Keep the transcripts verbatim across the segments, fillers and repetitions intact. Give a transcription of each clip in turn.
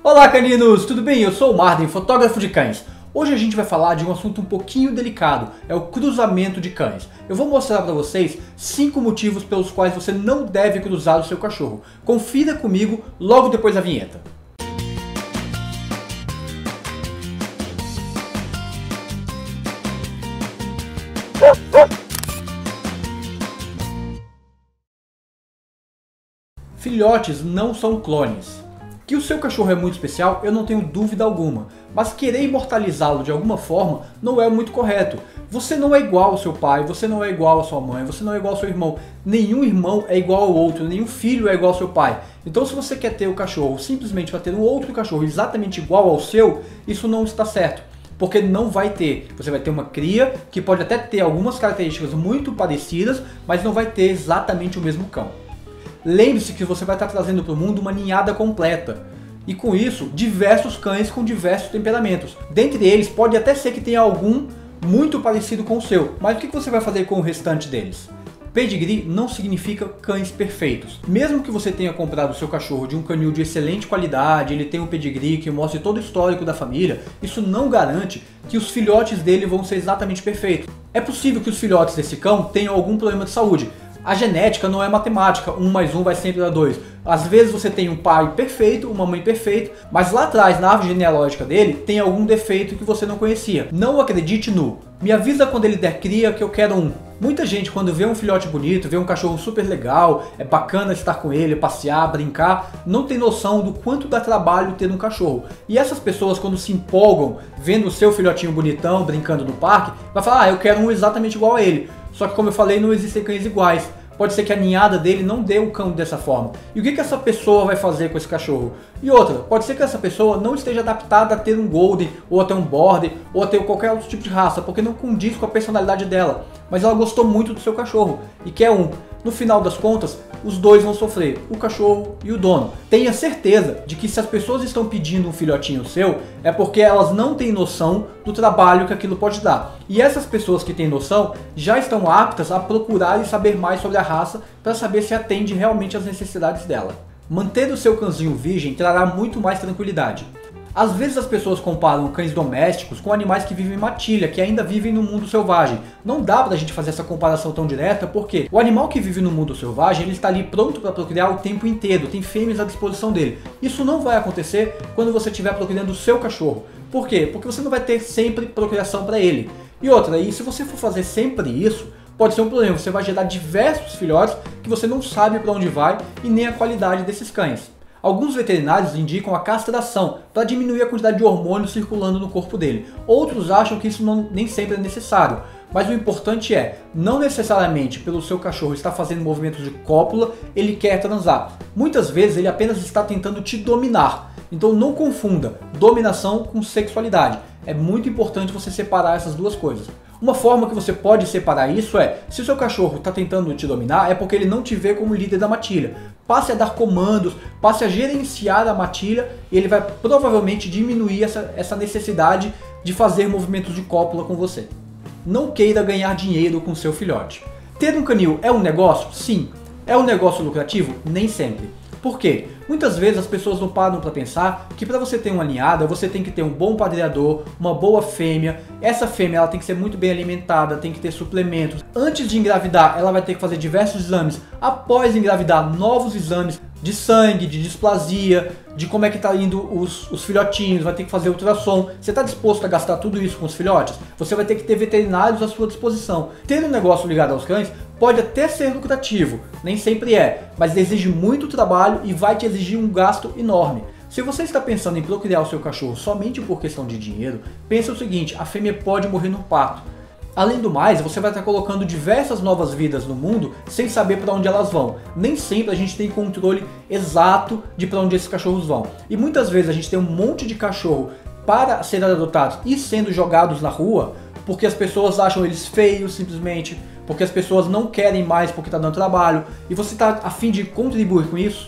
Olá caninos, tudo bem? Eu sou o Marden, fotógrafo de cães. Hoje a gente vai falar de um assunto um pouquinho delicado, é o cruzamento de cães. Eu vou mostrar para vocês cinco motivos pelos quais você não deve cruzar o seu cachorro. Confira comigo logo depois da vinheta. Filhotes não são clones. Que o seu cachorro é muito especial, eu não tenho dúvida alguma, mas querer imortalizá-lo de alguma forma não é muito correto. Você não é igual ao seu pai, você não é igual à sua mãe, você não é igual ao seu irmão. Nenhum irmão é igual ao outro, nenhum filho é igual ao seu pai. Então se você quer ter o cachorro simplesmente para ter um outro cachorro exatamente igual ao seu, isso não está certo. Porque não vai ter. Você vai ter uma cria que pode até ter algumas características muito parecidas, mas não vai ter exatamente o mesmo cão. Lembre-se que você vai estar trazendo para o mundo uma ninhada completa. E com isso, diversos cães com diversos temperamentos. Dentre eles, pode até ser que tenha algum muito parecido com o seu. Mas o que você vai fazer com o restante deles? Pedigree não significa cães perfeitos. Mesmo que você tenha comprado o seu cachorro de um canil de excelente qualidade, ele tem um pedigree que mostre todo o histórico da família, isso não garante que os filhotes dele vão ser exatamente perfeitos. É possível que os filhotes desse cão tenham algum problema de saúde. A genética não é matemática, um mais um vai sempre dar dois. Às vezes você tem um pai perfeito, uma mãe perfeita, mas lá atrás, na árvore genealógica dele, tem algum defeito que você não conhecia. Não acredite no "me avisa quando ele der cria que eu quero um". Muita gente, quando vê um filhote bonito, vê um cachorro super legal, é bacana estar com ele, passear, brincar, não tem noção do quanto dá trabalho ter um cachorro. E essas pessoas, quando se empolgam vendo o seu filhotinho bonitão brincando no parque, vai falar, ah, eu quero um exatamente igual a ele. Só que como eu falei, não existem cães iguais. Pode ser que a ninhada dele não dê o cão dessa forma. E o que, que essa pessoa vai fazer com esse cachorro? E outra, pode ser que essa pessoa não esteja adaptada a ter um Golden, ou a ter um Border, ou a ter qualquer outro tipo de raça, porque não condiz com a personalidade dela. Mas ela gostou muito do seu cachorro e quer um. No final das contas, os dois vão sofrer, o cachorro e o dono. Tenha certeza de que se as pessoas estão pedindo um filhotinho seu, é porque elas não têm noção do trabalho que aquilo pode dar. E essas pessoas que têm noção já estão aptas a procurar e saber mais sobre a raça para saber se atende realmente às necessidades dela. Manter o seu cãozinho virgem trará muito mais tranquilidade. Às vezes as pessoas comparam cães domésticos com animais que vivem em matilha, que ainda vivem no mundo selvagem. Não dá pra gente fazer essa comparação tão direta, porque o animal que vive no mundo selvagem, ele está ali pronto para procriar o tempo inteiro, tem fêmeas à disposição dele. Isso não vai acontecer quando você estiver procriando o seu cachorro. Por quê? Porque você não vai ter sempre procriação para ele. E outra, e se você for fazer sempre isso, pode ser um problema, você vai gerar diversos filhotes que você não sabe para onde vai e nem a qualidade desses cães. Alguns veterinários indicam a castração para diminuir a quantidade de hormônios circulando no corpo dele. Outros acham que isso não, nem sempre é necessário. Mas o importante é, não necessariamente pelo seu cachorro estar fazendo movimentos de cópula, ele quer transar. Muitas vezes ele apenas está tentando te dominar. Então não confunda dominação com sexualidade. É muito importante você separar essas duas coisas. Uma forma que você pode separar isso é, se o seu cachorro está tentando te dominar, é porque ele não te vê como líder da matilha. Passe a dar comandos, passe a gerenciar a matilha e ele vai provavelmente diminuir essa, essa necessidade de fazer movimentos de cópula com você. Não queira ganhar dinheiro com seu filhote. Ter um canil é um negócio? Sim. É um negócio lucrativo? Nem sempre. Por quê? Muitas vezes as pessoas não param para pensar que para você ter uma ninhada, você tem que ter um bom padreador, uma boa fêmea. Essa fêmea ela tem que ser muito bem alimentada, tem que ter suplementos. Antes de engravidar, ela vai ter que fazer diversos exames. Após engravidar, novos exames de sangue, de displasia, de como é que tá indo os, os filhotinhos, vai ter que fazer ultrassom. Você está disposto a gastar tudo isso com os filhotes? Você vai ter que ter veterinários à sua disposição. Ter um negócio ligado aos cães pode até ser lucrativo, nem sempre é, mas exige muito trabalho e vai te exigir um gasto enorme. Se você está pensando em procriar o seu cachorro somente por questão de dinheiro, pense o seguinte, a fêmea pode morrer no parto. Além do mais, você vai estar colocando diversas novas vidas no mundo sem saber para onde elas vão. Nem sempre a gente tem controle exato de para onde esses cachorros vão. E muitas vezes a gente tem um monte de cachorro para serem adotados e sendo jogados na rua, porque as pessoas acham eles feios simplesmente, porque as pessoas não querem mais porque está dando trabalho, e você está a fim de contribuir com isso?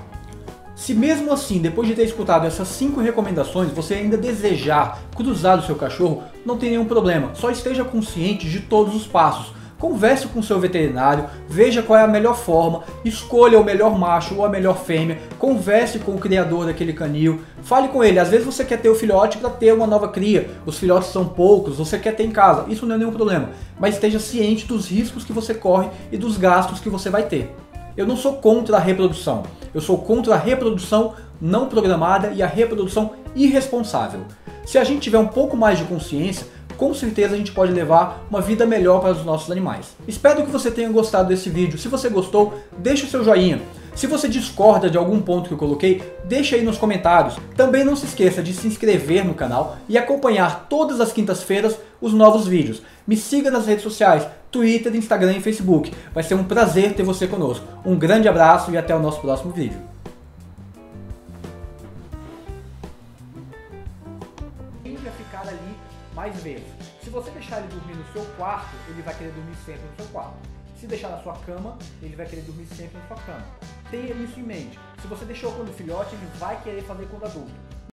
Se mesmo assim, depois de ter escutado essas cinco recomendações, você ainda desejar cruzar o seu cachorro, não tem nenhum problema, só esteja consciente de todos os passos. Converse com o seu veterinário, veja qual é a melhor forma, escolha o melhor macho ou a melhor fêmea, converse com o criador daquele canil, fale com ele. Às vezes você quer ter o filhote para ter uma nova cria, os filhotes são poucos, você quer ter em casa, isso não é nenhum problema, mas esteja ciente dos riscos que você corre e dos gastos que você vai ter. Eu não sou contra a reprodução, eu sou contra a reprodução não programada e a reprodução irresponsável. Se a gente tiver um pouco mais de consciência, com certeza a gente pode levar uma vida melhor para os nossos animais. Espero que você tenha gostado desse vídeo. Se você gostou, deixa o seu joinha. Se você discorda de algum ponto que eu coloquei, deixa aí nos comentários. Também não se esqueça de se inscrever no canal e acompanhar todas as quintas-feiras os novos vídeos. Me siga nas redes sociais, Twitter, Instagram e Facebook. Vai ser um prazer ter você conosco. Um grande abraço e até o nosso próximo vídeo. Tende a ficar ali mais vezes. Se você deixar ele dormir no seu quarto, ele vai querer dormir sempre no seu quarto. Se deixar na sua cama, ele vai querer dormir sempre na sua cama. Tenha isso em mente. Se você deixou quando filhote, ele vai querer fazer quando adulto.